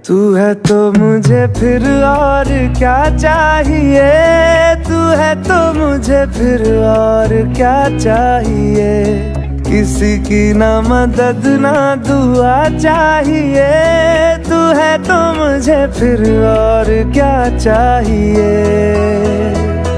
तू है तो मुझे फिर और क्या चाहिए, तू है तो मुझे फिर और क्या चाहिए। किसी की ना मदद ना दुआ चाहिए, तू है तो मुझे फिर और क्या चाहिए।